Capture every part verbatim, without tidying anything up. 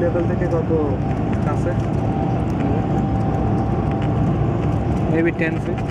Level থেকে কত কাছে? Maybe ten feet.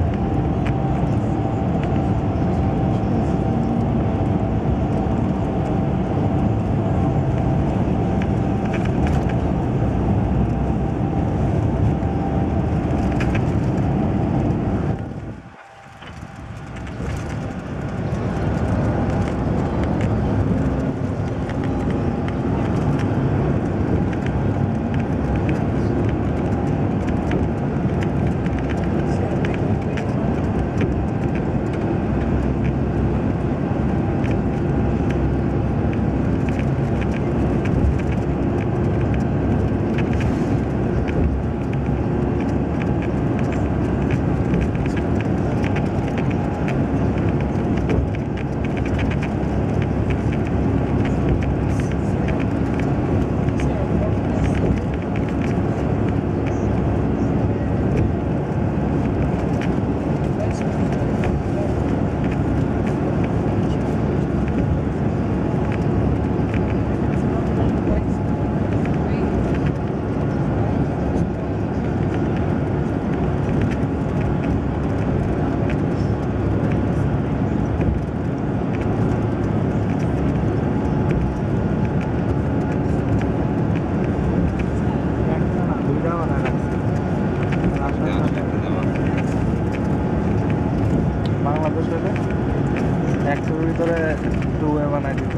একশোর ভিতরে টু এ বানাই দিত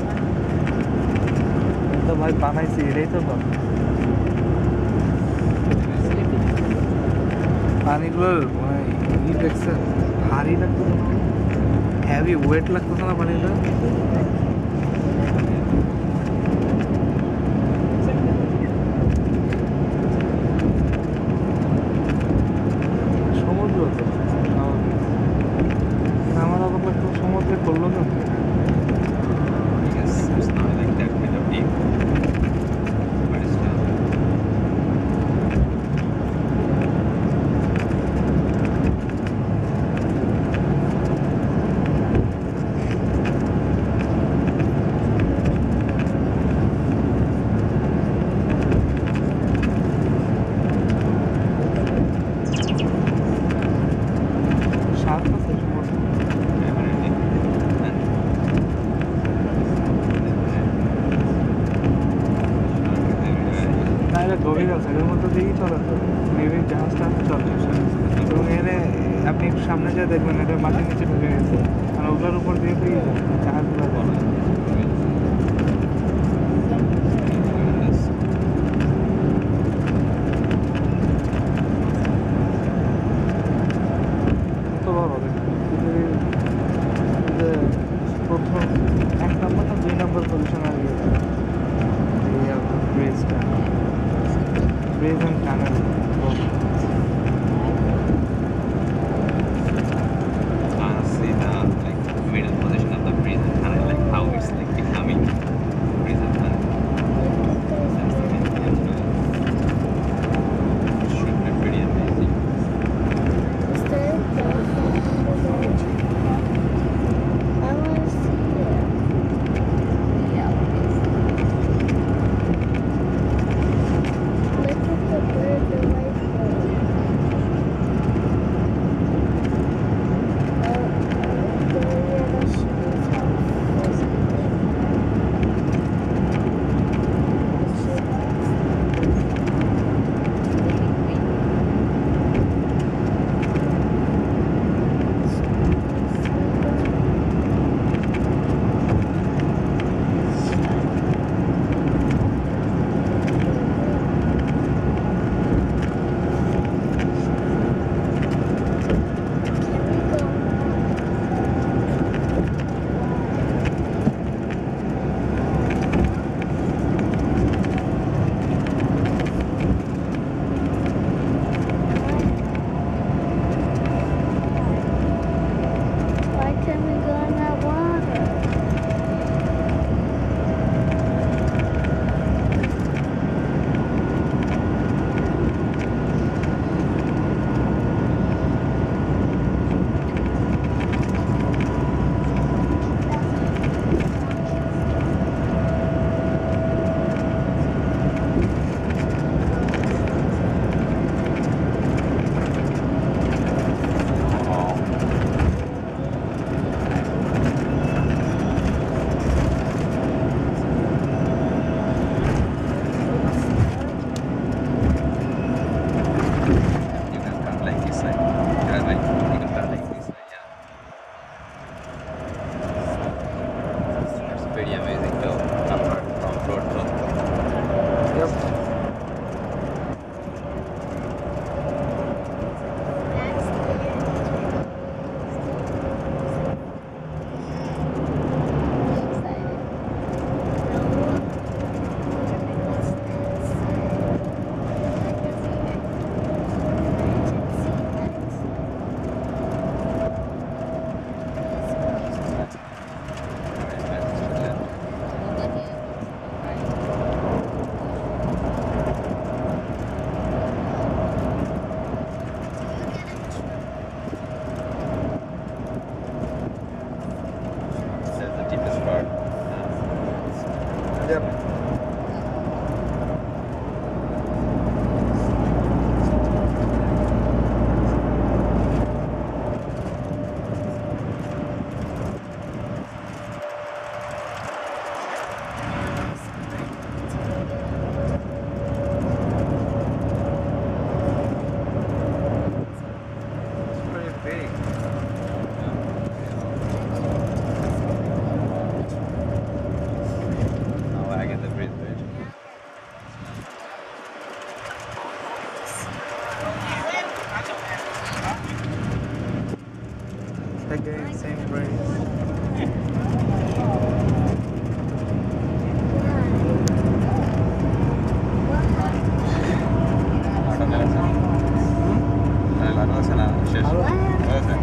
তো ভাই, বানাইছি এটাই তো পানিগুলোর ই দেখছে, ভারী লাগতো, হ্যাভি ওয়েট লাগতো না পানিগুলো। সমুদ্র তো আমার আবার লাগতো সমুদ্রে করলো না। গভীর আছে, এর মধ্যে দিয়েই চলে তো মেবি জাহাজটা চলে। এবং এখানে আপনি সামনে যা দেখবেন এটা মাটির নিচে ঢুকে গেছে, আর ওগুলোর উপর দিয়ে তো জাহাজগুলো বলে। কত বড় দেখুন, প্রথম এক নম্বর না দুই নম্বর পজিশন আর গিয়ে ব্রিজটা, bridge and tunnel. Honestly, the like middle position of the bridge and tunnel, like how it's side. Yeah, like you can turn like this way. Yeah. It's very amazing to convert from road to. Yep. That's the deepest part. Yep. It's pretty big. Now I get the bridge bridge. Again, same price. লাগানো আছে না? হ্যাঁ, লাগানো আছে না? শেষ? আরো? লাগানো আছে?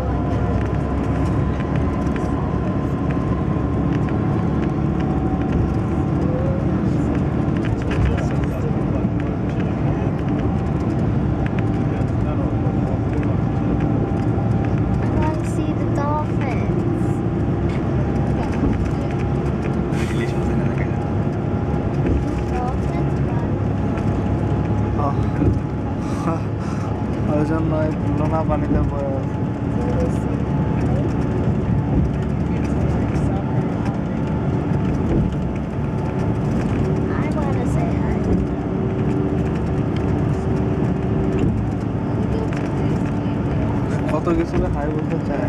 I want to see the dolphins. ইলিশ মাছ এনে রাখে। Dolphins run. ওই জন্য এই লোনা পানিতে পড়ে আছে। I want to say hi. কত কিছু হাই বলতে চায়।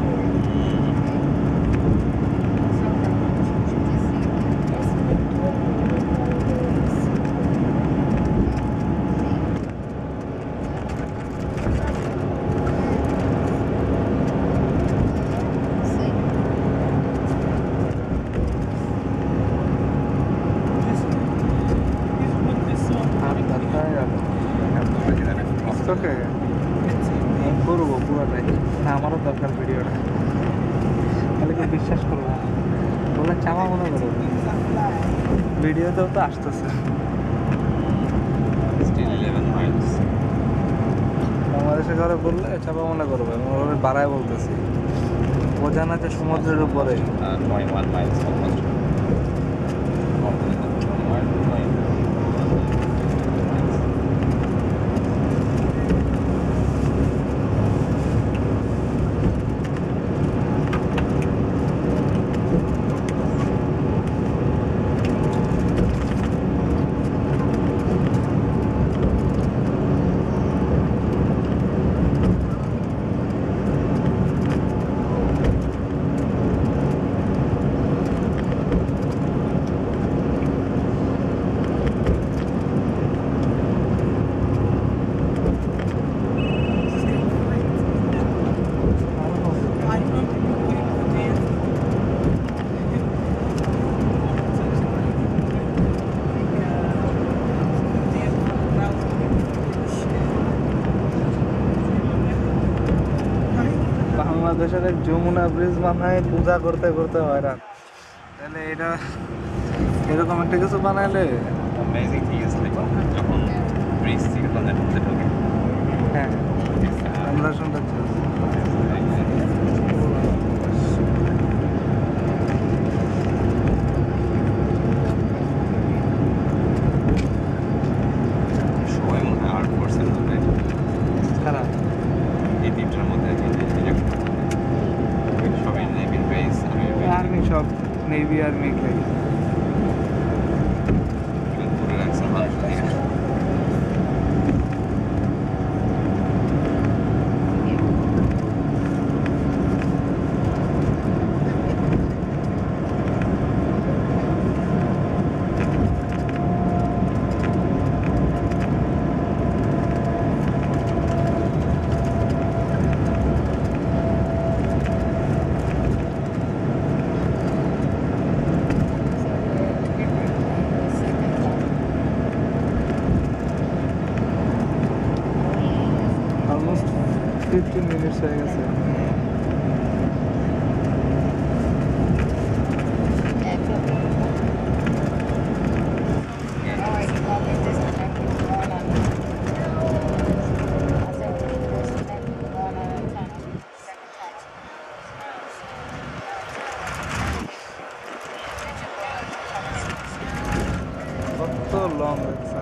আর দরকার ওকে করবো পুরোটাই না আমারও দরকার ভিডিওটা তাহলে কেউ বিশ্বাস করবো না বললে চামা মনে করবো ভিডিওতেও তো আসতেছে Still eleven miles. বাংলাদেশে ঘরে বললে চাপা মনে করবে ওভাবে বাড়ায় বলতেছি ও জানা যে সমুদ্রের উপরে Uh, twenty-one miles almost. More than twenty-one, twenty. বাংলাদেশের এক যমুনা ব্রিজ বানায় পূজা করতে করতে হয়রান তাহলে এটা এরকম একটা কিছু বানাইলে Amazing thing is like যখন ব্রিজ থেকে তাদের মধ্যে ঢোকে হ্যাঁ আমরা শুনতে সবাই মনে হয় আর্ট করছে খারাপ এই তিনটার মধ্যে সবাই নেভির বেস আর্মি সব নেভি আর্মি পুরো রাখছে মানুষ দিয়ে ফিফটিন মিনিটস হয়ে গেছে। কত লং লাগছে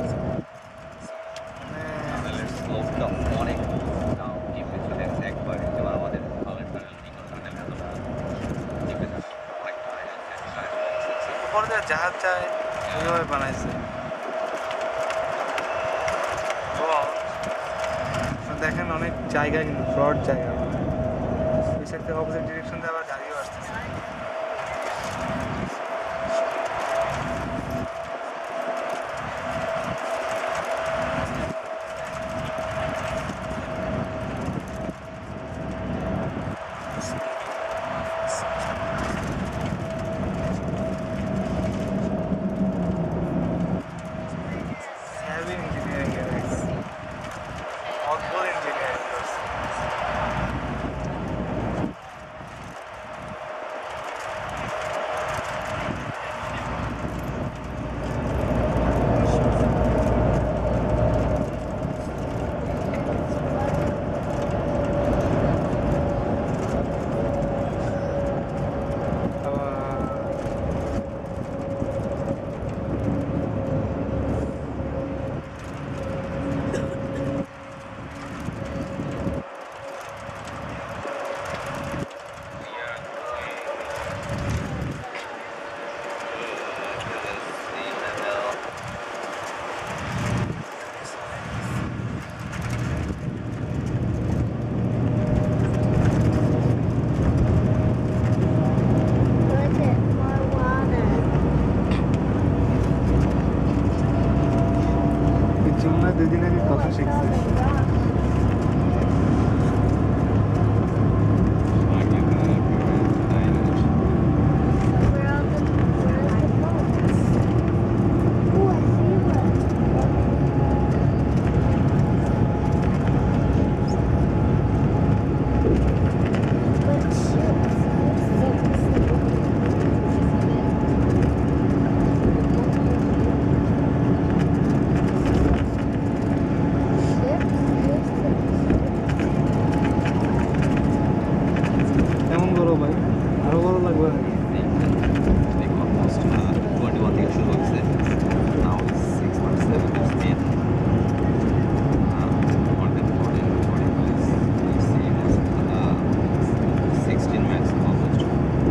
আমাদের স্লোপটা অনেক ডাউন ডিপে চলে গেছে একবারে, যেমন আমাদের খালের টানেল নিকন টানেল এতটা ডিপে থাকে অনেকটা উপরে যে জাহাজ যায় ওইভাবে বানাইছে। ও দেখেন অনেক জায়গা কিন্তু ব্রড জায়গা, এই সাইড থেকে অপোজিট ডিরেকশন দিয়ে আবার গাড়িও আসতেছে। Heavy engineering guys. অদ্ভুত engineering করছে। Look at more water. এই যমুনা দুদিন আগে কথা শিখছে। Where are the where are the boats? Oh, I see one. But ships. এমন বড় ভাই, আরো বড় লাগবে নাকি? অলমোস্ট টোয়েন্টি ওয়ান থেকে শুরু হচ্ছে, now six point seven speed content fourteen fourteen plus C sixteen max almost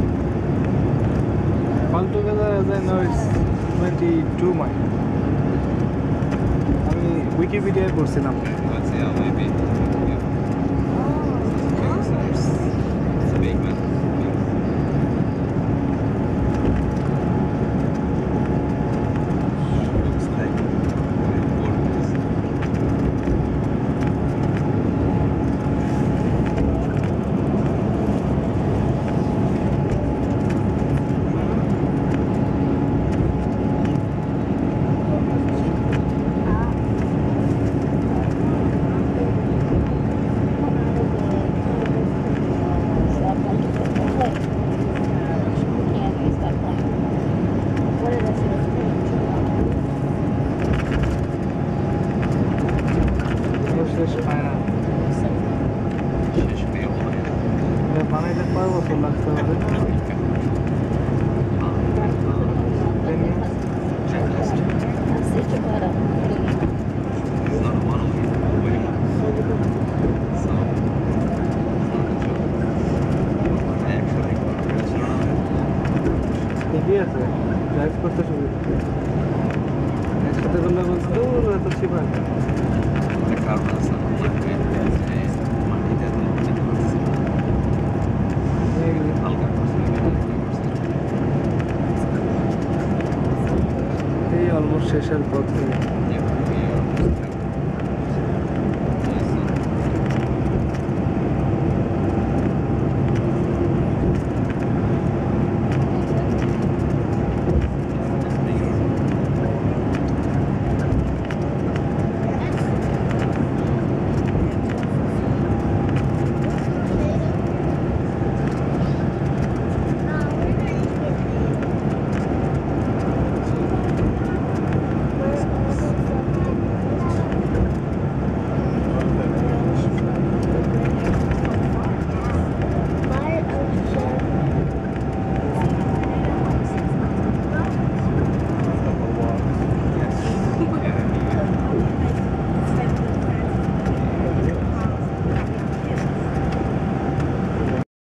All together as I know it's twenty-two mile. আমি উইকিপিডিয়ায় পড়ছিলাম। let's see how maybe it's a big man. Looks like gorgeous. What did I say? ও শেষ পায় না। শেষ পেয়ে হবে। এটা বানাইতে কয় বছর লাগতে হবে? Ten years? It's not one of these way. So, it's not a joke. Actually, restaurant. ঠিকই আছে, ড্রাইভ করতে সুবিধা। একসাথে করলে বলছে দূর এত শিবা। একটা কারণ আছে মাটিতে মাটিতে এত যেতে পারছে না। হালকা করছে এই অলমোস্ট শেষের পথে।